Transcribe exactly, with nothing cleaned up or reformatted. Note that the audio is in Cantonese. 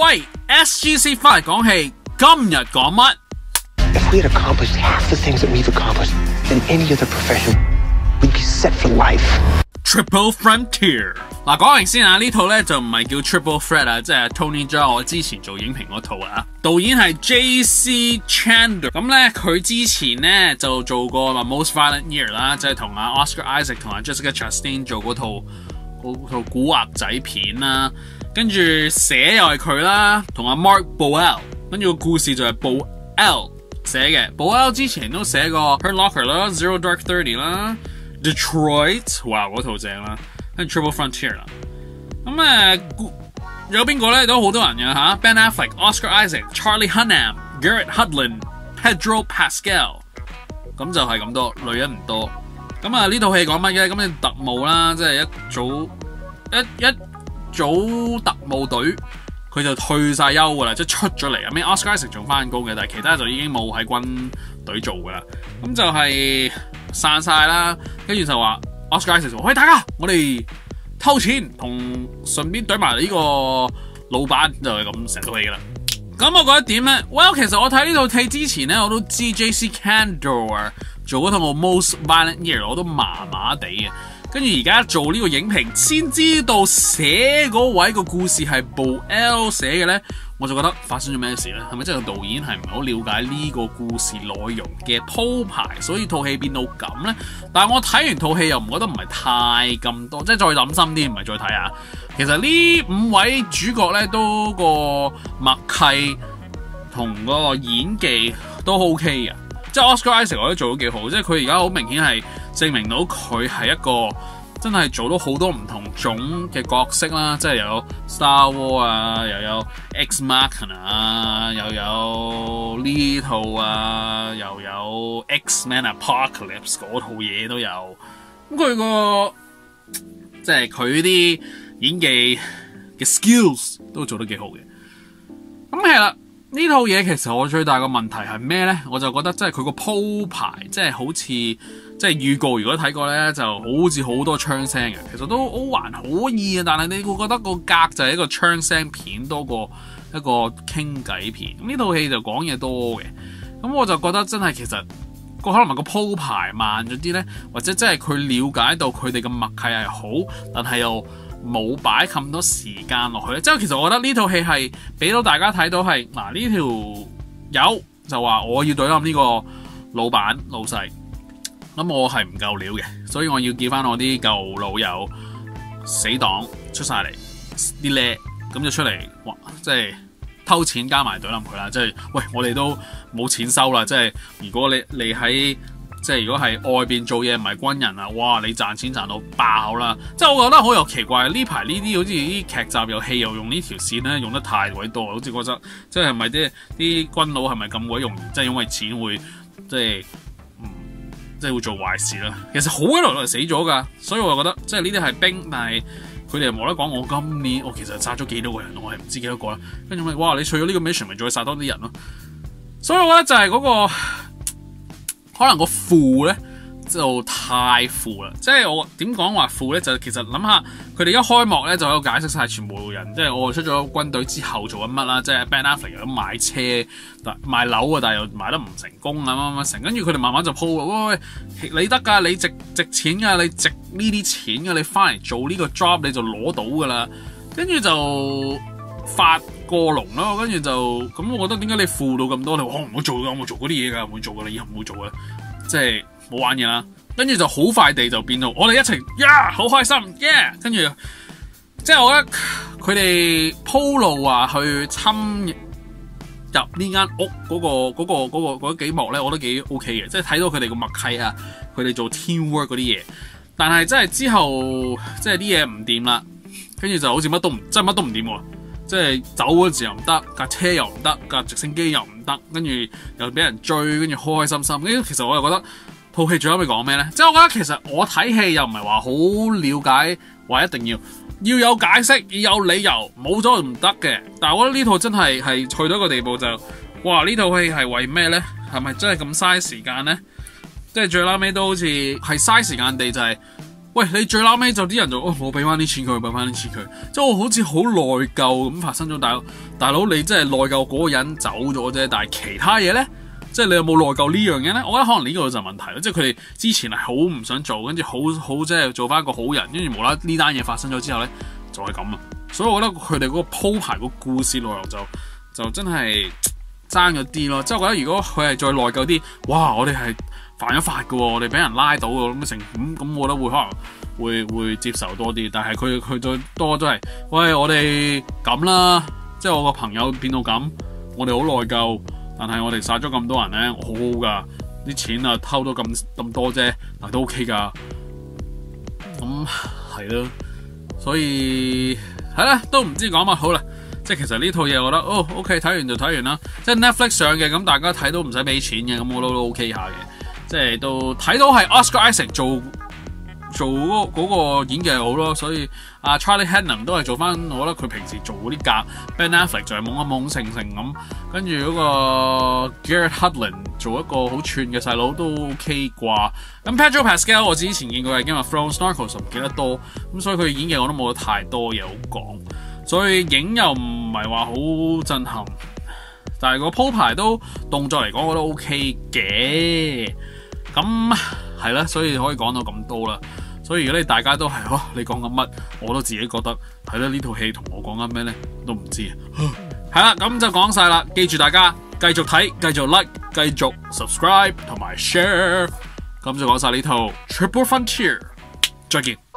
喂 ，S G C 翻嚟講戲，今日講乜 ？If we had accomplished half the things that we've accomplished in any other profession, we'd be set for life. Triple Frontier 嗱，講明先啊，呢套咧就唔係叫 Triple Threat 啊，即係 Tony Jaa 我之前做影評嗰套啊。導演係 J C Chandor， 咁咧佢之前咧就做過《Most Violent Year》啦，即係同阿 Oscar Isaac 同埋 Jessica Chastain 做嗰套嗰套古惑仔片啦。跟住寫又係佢啦，同阿 Mark Boal， 跟住個故事就係 Boal 寫嘅。Boal 之前都寫過 Hurt Locker 啦、Zero Dark Thirty 啦、Detroit， 哇嗰套正啦，跟住 Triple Frontier 啦。咁誒、呃、有邊個咧都好多人嘅嚇 ，Ben Affleck、Oscar Isaac、Charlie Hunnam、Garrett Hedlund、Pedro Pascal， 咁就係咁多，女人唔多。咁啊呢套戲講乜嘅？咁你特務啦，即係一組一一。一組特務隊佢就退晒休噶啦，即係出咗嚟。咁咩 Oscar Isaac 仲翻工嘅，但係其他就已經冇喺軍隊做噶啦。咁就係散晒啦，跟住就話 Oscar Isaac 話：喂，大家，我哋偷錢，同順便懟埋呢個老闆，就係咁成套戲噶啦。咁我覺得點咧 ？Well， 其實我睇呢套戲之前咧，我都知 J C Chandor 做嗰套《Most Violent Year》，我都麻麻地嘅。跟住而家做呢個影評，先知道寫嗰位個故事係 Boal 寫嘅咧，我就覺得發生咗咩事咧？係咪真係個導演係唔好了解呢個故事內容嘅鋪排，所以套戲變到咁咧？但係我睇完套戲又唔覺得唔係太咁多，即係再諗深啲，唔係再睇下。其實呢五位主角咧都個默契同嗰個演技都 OK 嘅。即係 Oscar Isaac 我覺得做得幾好，即係佢而家好明顯係證明到佢係一個真係做到好多唔同種嘅角色啦，即係又有 Star Wars 啊，又有 Ex Machina 啊，又有呢套啊，又有 X-Men Apocalypse 嗰套嘢都有。咁佢個即係佢啲演技嘅 skills 都做得幾好嘅。咁係啦。呢套嘢其實我最大個問題係咩呢？我就覺得即係佢個鋪排，即係好似即係預告，如果睇過呢，就好似好多槍聲嘅。其實都好還可以啊，但係你會覺得個格就係一個槍聲片多過一個傾偈片。咁呢套戲就講嘢多嘅，咁我就覺得真係其實個可能係個鋪排慢咗啲呢，或者真係佢了解到佢哋嘅默契係好，但係又冇擺咁多時間落去咧，即係其實我覺得呢套戲係俾到大家睇到係嗱，呢條友就話我要對冧呢個老闆老細，咁我係唔夠料嘅，所以我要叫翻我啲舊老友死黨出晒嚟啲叻，咁就出嚟哇，即係偷錢加埋對冧佢啦，即係喂我哋都冇錢收啦，即係如果你你喺即係如果係外邊做嘢唔係軍人啊，哇！你賺錢賺到爆啦！即係我覺得好有奇怪，呢排呢啲好似啲劇集有戲又用呢條線咧，用得太鬼多，好似覺得即係係咪啲啲軍佬係咪咁鬼容易？即係因為錢會即係嗯即係會做壞事啦。其實好鬼耐耐死咗㗎，所以我就覺得即係呢啲係兵，但係佢哋又冇得講。我今年我其實殺咗幾多個人，我係唔知幾多個啦。跟住咪哇！你除咗呢個 mission 咪再殺多啲人咯。所以我覺得就係嗰個。可能個負咧就太負啦，即係我點講話負咧？就其實諗下佢哋一開幕咧就有解釋晒全部人，即係我出咗軍隊之後做緊乜啦，即係 Ben Affleck 又買車、賣樓啊，但係又賣得唔成功啊，乜乜成，跟住佢哋慢慢就鋪喂喂，你得㗎，你值值錢㗎，你值呢啲錢㗎，你翻嚟做呢個 job 你就攞到㗎啦，跟住就發過龍咯，跟住就咁，我覺得點解你負到咁多？你話我唔好做㗎，我冇做嗰啲嘢㗎，唔會做㗎，你以後唔好做㗎，即係冇玩嘢啦。跟住就好快地就變到我哋一齊呀，好開心耶！跟住即係我覺得佢哋鋪路話去侵入呢間屋嗰、嗰個嗰、嗰個嗰、嗰個嗰幾幕咧，我覺得幾 OK 嘅，即係睇到佢哋個默契啊，佢哋做 teamwork 嗰啲嘢。但係真係之後即係啲嘢唔掂啦，跟住就好似乜都唔，真係乜都唔掂喎。即係走嗰時又唔得，架車又唔得，架直升機又唔得，跟住又俾人追，跟住開開心心。跟住其實我又覺得套戲最後尾講咩咧？即係我覺得其實我睇戲又唔係話好了解，話一定要要有解釋，要有理由，冇咗唔得嘅。但係我覺得呢套真係係去到一個地步就，哇！呢套戲係為咩咧？係咪真係咁嘥時間咧？即係最後尾都好似係嘥時間地就係、是。 喂，你最撈尾就啲人就哦，我俾翻啲錢佢，俾翻啲錢佢，即係我好似好內疚咁發生咗。大佬，大佬你真係內疚嗰個人走咗啫，但係其他嘢咧，即係你有冇內疚呢樣嘢咧？我覺得可能呢個就係問題咯，即係佢哋之前係好唔想做，跟住好好即係做翻一個好人，跟住無啦呢單嘢發生咗之後咧，就係咁啊。所以我覺得佢哋嗰個鋪排個故事內容就就真係爭咗啲咯。即係我覺得如果佢係再內疚啲，哇！我哋係犯咗法嘅喎，我哋俾人拉到咁成咁咁，我覺得會可能會會接受多啲。但係佢佢最多都係，喂，我哋咁啦，即係我個朋友變到咁，我哋好內疚，但係我哋殺咗咁多人咧，好好噶，啲錢啊偷到咁咁多啫，但都 OK 噶。咁係咯，所以係啦，都唔知講乜好啦。即係其實呢套嘢，我覺得哦 OK， 睇完就睇完啦。即係 Netflix 上嘅，咁大家睇都唔使俾錢嘅，咁我都都 OK 下嘅。即係都睇到係 Oscar Isaac 做做嗰、嗰個演技係好咯，所以阿、啊、Charlie Hunnam 都係做翻，我覺得佢平時做嗰啲格 Ben Affleck 就係懵一懵成成咁，跟住嗰個 Garrett Hedlund 做一個好串嘅細佬都 OK 啩。咁 Pedro Pascal 我之前見過係 Game of Thrones Narcos 唔記得多，咁所以佢演技我都冇得太多嘢好講，所以影又唔係話好震撼，但係個鋪排都動作嚟講我覺得 OK 嘅。咁係啦，所以可以講到咁多啦。所以如果你大家都係，哦，你講緊乜，我都自己覺得睇得呢套戲同我講緊咩咧，都唔知。係啦，咁就講晒啦。記住大家繼續睇，繼續 like， 繼續 subscribe 同埋 share。咁就講晒呢套 Triple Frontier。再見。